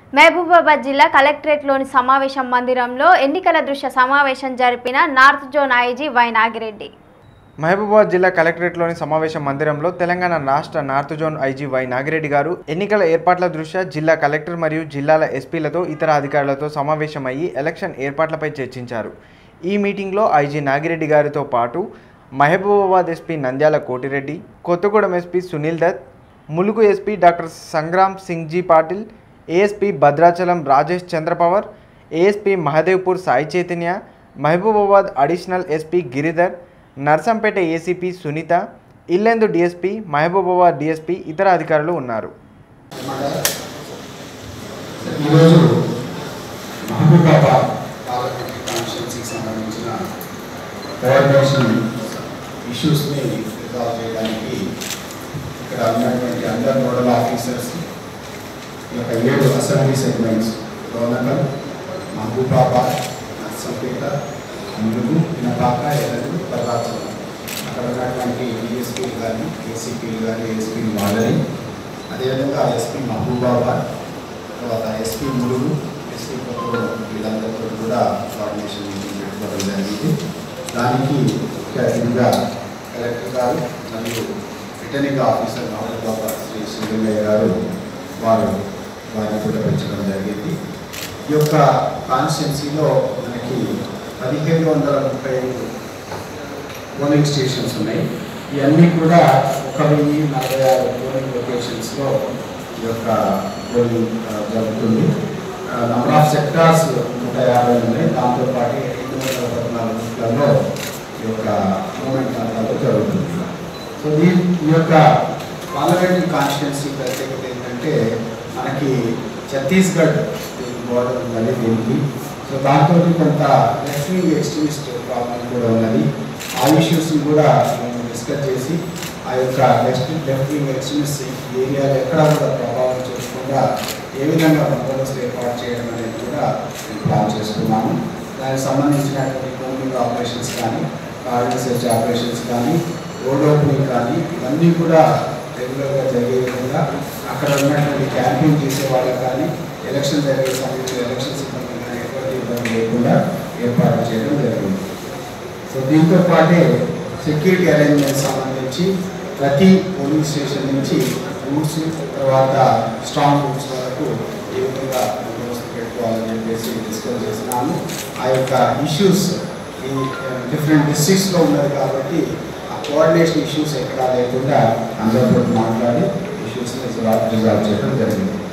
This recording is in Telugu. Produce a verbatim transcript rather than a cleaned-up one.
మహబూబాబాద్ జిల్లా కలెక్టరేట్లోని సమావేశం మందిరంలో ఎన్నికల దృశ్య సమావేశం జరిపిన north zone IG Y Nagireddy. Mahabubabad జిల్లా కలెక్టరేట్లోని సమావేశం మందిరంలో తెలంగాణ రాష్ట్ర north zone IG Y Nagireddy గారు ఎన్నికల ఏర్పాట్ల దృష్ట్యా జిల్లా కలెక్టర్ మరియు జిల్లాల ఎస్పీలతో ఇతర అధికారులతో సమావేశమయ్యి ఎలక్షన్ ఏర్పాట్లపై చర్చించారు. ఈ మీటింగ్లో ఐజీ నాగిరెడ్డి గారితో పాటు Mahabubabad SP Nandyala Kotireddy, Kothagudem SP Sunil Dutt, Mulugu SP doctor Sangram Singh G Patil, ASP Bhadrachalam Rajesh Chandrapawar, ASP Mahadevpur Sai Chaitanya, Mahabubabad additional SP Giridhar, Narsampet ACP Sunitha, Yellandu DSP, Mahabubabad DSP ఇతర అధికారులు ఉన్నారు. ఈరోజు మహబూబాబాద్ పార్లమెంటరీ కాన్స్టిట్యున్సీకి సంబంధించిన కోఆర్డినేషన్ ఇష్యూస్ని రిజాల్వ్ చేయడానికి ఇక్కడ ఉన్నటువంటి అందరు నోడల్ ఆఫీసర్స్ ఈ యొక్క ఏడు అసెంబ్లీ సెగ్మెంట్స్ డోనకల్, మహబూబాబాద్, నర్సంపేట, ములుగు, పినపాక, ఎల్లెందు, భద్రాచలం అక్కడ ఉన్నటువంటి డిఎస్పీలు కానీ ఏసీపీలు కానీ ఏఎస్పీలు వాళ్ళని, అదేవిధంగా ఎస్పీ మహబూబాబాద్, తర్వాత ఎస్పీ ములుగు, ఎస్పీ కొత్తగూడెం వీళ్ళందరితో కూడా కోఆర్డినేషన్ మీటింగ్ పెట్టుకోవడం జరిగింది. దానికి ముఖ్య అతిథిగా కలెక్టర్ గారు మరియు రిటర్నింగ్ ఆఫీసర్ మహబూబాబాద్ శ్రీ శ్రీరంగయ్య గారు వారు వారిని కూడా పెంచడం జరిగింది. ఈ యొక్క కాన్స్టిట్యున్సీలో మనకి పదిహేడు వందల ముప్పై ఐదు పోలింగ్ స్టేషన్స్ ఉన్నాయి. ఇవన్నీ కూడా ఒక వెయ్యి నలభై ఆరు పోలింగ్ లొకేషన్స్లో ఈ యొక్క పోలింగ్ జరుగుతుంది. నంబర్ ఆఫ్ సెక్టార్స్ నూట యాభై ఉన్నాయి. దాంతోపాటు రెండు వందల పద్నాలుగు బూత్లలో ఈ యొక్క మూమెంట్ అంతా జరుగుతుంది. సో దీ ఈ యొక్క పార్లమెంటరీ కాన్స్టిట్యున్సీ ప్రత్యేకత ఏంటంటే మనకి ఛత్తీస్గఢ్ బోర్డర్ ఉన్నది దీనికి. సో దాంతో కొంత లెఫ్ట్ వింగ్ ఎక్స్ట్రీమిస్ట్ ప్రాబ్లం కూడా ఉన్నది. ఆ ఇష్యూస్ని కూడా మేము డిస్కస్ చేసి ఆ యొక్క లెఫ్ట్ లెఫ్ట్ వింగ్ ఎక్స్ట్రీమిస్ట్ ఏరియాలో ఎక్కడా కూడా ప్రభావం చూడకుండా ఏ విధంగా బందోబస్తు ఏర్పాటు చేయడం అనేది కూడా మేము ప్లాన్ చేసుకున్నాము. దానికి సంబంధించినటువంటి కోమింగ్ ఆపరేషన్స్ కానీ, కార్డన్ సెర్చ్ ఆపరేషన్స్ కానీ, రోడ్ ఓపెనింగ్ కానీ ఇవన్నీ కూడా రెగ్యులర్గా జరిగే విధంగా అక్కడ ఉన్నటువంటి క్యాంపింగ్ చేసే వాళ్ళకి కానీ, ఎలక్షన్ జరిగే సమయంలో ఎలక్షన్ సిబ్బంది కానీ ఎటువంటి ఇబ్బంది లేకుండా ఏర్పాటు చేయడం జరిగింది. సో దీంతో పాటే సెక్యూరిటీ అరేంజ్మెంట్ సంబంధించి ప్రతి పోలింగ్ స్టేషన్ నుంచి రూట్స్, తర్వాత స్ట్రాంగ్ రూట్స్ వరకు ఏ విధంగా బందోబస్తు పెట్టుకోవాలని చెప్పేసి డిస్కస్ చేసినాము. ఆ యొక్క ఇష్యూస్ ఈ డిఫరెంట్ డిస్ట్రిక్ట్స్లో ఉన్నది కాబట్టి ఆ కోఆర్డినేషన్ ఇష్యూస్ ఎక్కడా లేకుండా అందరితో మాట్లాడి ఇష్యూస్ని రిజాల్వ్ చేయడం జరిగింది.